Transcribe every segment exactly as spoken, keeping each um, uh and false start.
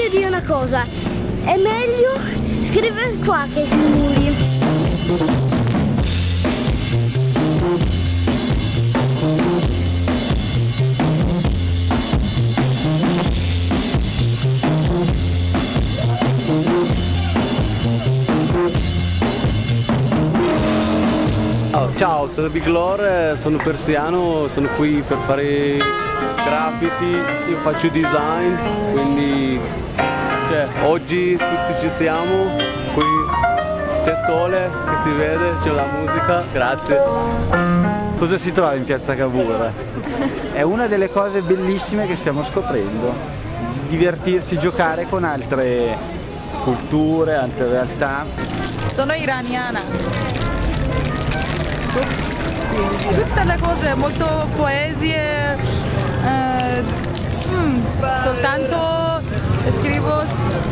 voglio dire una cosa, è meglio scrivere qua che sui muri. Oh, ciao, sono Big Lore, sono persiano, sono qui per fare graffiti, io faccio design, quindi cioè, oggi tutti ci siamo, qui c'è sole che si vede, c'è la musica, grazie. Cosa si trova in piazza Cavour? È una delle cose bellissime che stiamo scoprendo, divertirsi, giocare con altre culture, altre realtà. Sono iraniana. Tutte le cose, molto poesie, eh, mm, soltanto scrivo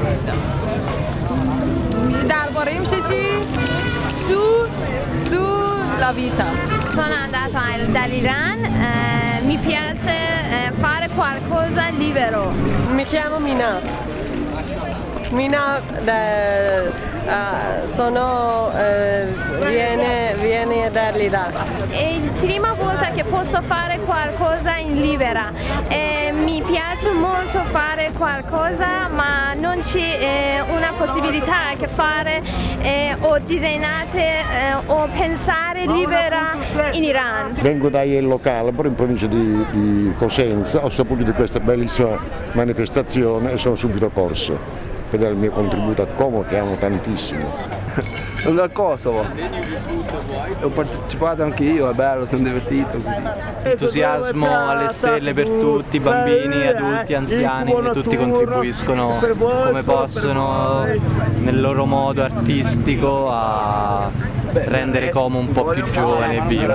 درباره چی su sulla vita. Sono andata dall'Iran, eh, mi piace eh, fare qualcosa libero. Mi chiamo Mina. Mina de, uh, sono uh, viene, viene dall'Iran. È la prima volta che posso fare qualcosa in libera. Eh, mi piace molto fare qualcosa, ma non c'è eh, una possibilità che fare eh, o disegnare eh, o pensare libera in Iran. Vengo da Jello Calabro, in provincia di, di Cosenza, ho saputo di questa bellissima manifestazione e sono subito corso per dare il mio contributo a Como, che amo tantissimo. Sono dal Kosovo, ho partecipato anche io, è bello, sono divertito così. Entusiasmo alle stelle per tutti, bambini, adulti, anziani, tutti contribuiscono come possono nel loro modo artistico a rendere Como un po' più giovane e vivo.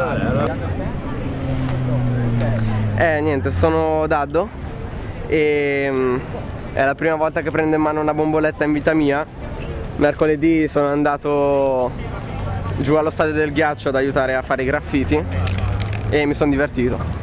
Eh niente, sono Daddo e è la prima volta che prendo in mano una bomboletta in vita mia. Mercoledì sono andato giù allo stadio del ghiaccio ad aiutare a fare i graffiti e mi sono divertito.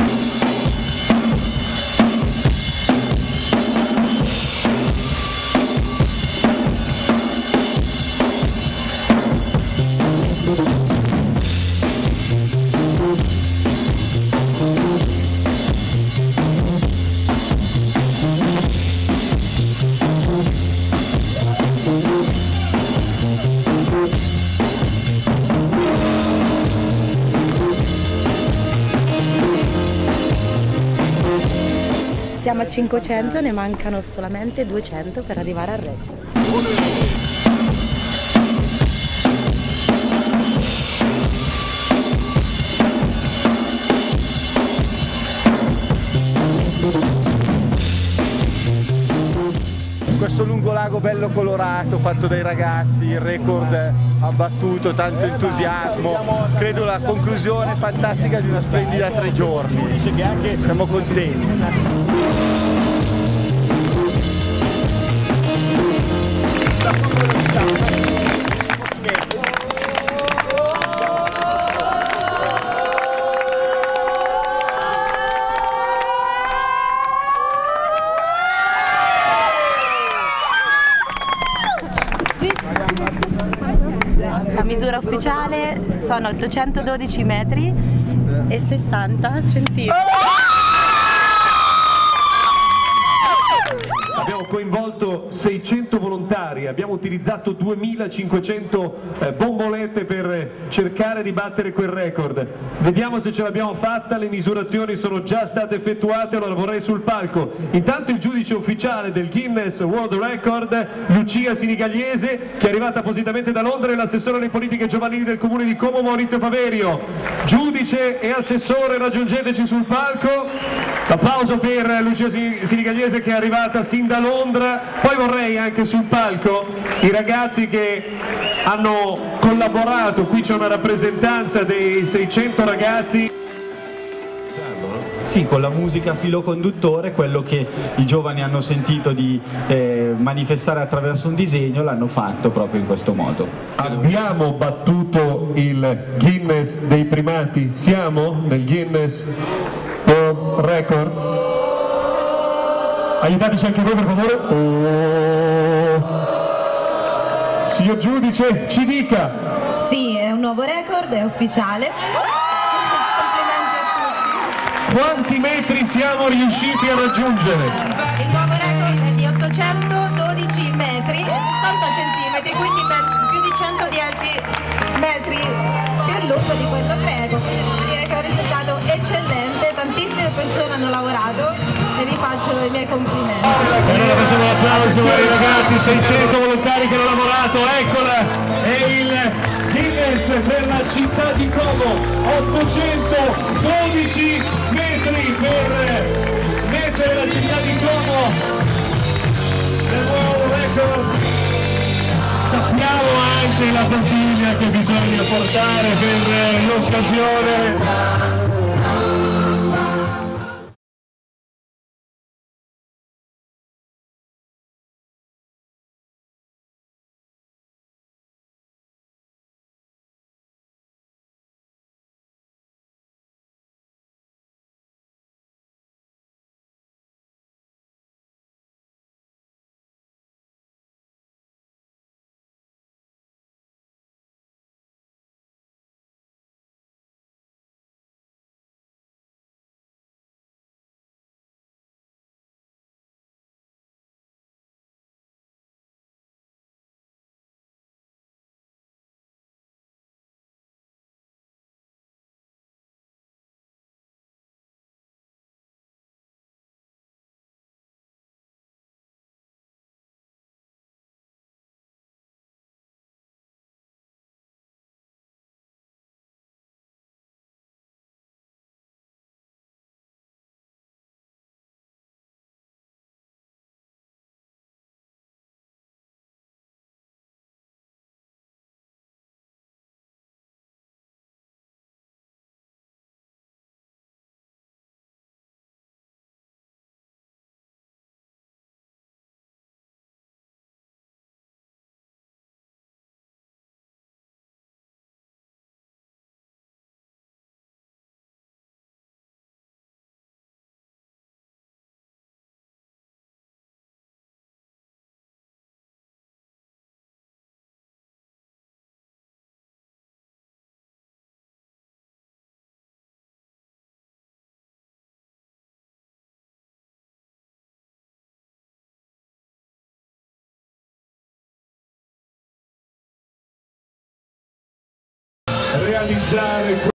Siamo a cinquecento, ne mancano solamente duecento per arrivare al record. Questo lungolago bello colorato fatto dai ragazzi, il record ha battuto, tanto entusiasmo, credo la conclusione fantastica di una splendida tre giorni, siamo contenti. La misura ufficiale sono ottocentododici metri e sessanta centimetri. Abbiamo coinvolto seicento volontari, abbiamo utilizzato duemilacinquecento eh, bombolette per cercare di battere quel record. Vediamo se ce l'abbiamo fatta, le misurazioni sono già state effettuate, allora vorrei sul palco. Intanto il giudice ufficiale del Guinness World Record, Lucia Sinigagliese, che è arrivata appositamente da Londra, e l'assessore alle politiche giovanili del comune di Como, Maurizio Faverio. Giudice e assessore, raggiungeteci sul palco. Applauso per Lucia Sinigagliese che è arrivata sin da Londra. Poi vorrei anche sul palco i ragazzi che hanno collaborato, qui c'è una rappresentanza dei seicento ragazzi. Sì, con la musica filo conduttore, quello che i giovani hanno sentito di eh, manifestare attraverso un disegno, l'hanno fatto proprio in questo modo. Abbiamo battuto il Guinness dei primati, siamo nel Guinness World Record. Aiutateci anche voi per favore. Oh. Signor giudice, ci dica. Sì, è un nuovo record, è ufficiale. Complimenti a tutti. Quanti metri siamo riusciti a raggiungere? Il nuovo record è di ottocentododici metri e sessanta centimetri, quindi per più di centodieci metri più lungo di quello greco. Direi che è un risultato eccellente, tantissime persone hanno lavorato e vi faccio i miei complimenti. E allora facciamo un applauso ai ragazzi, seicento volontari che hanno lavorato, eccola, è il Guinness per la città di Como, ottocentododici metri per mettere la città di Como nel nuovo record. Stappiamo anche la bottiglia che bisogna portare per l'occasione. Realizzare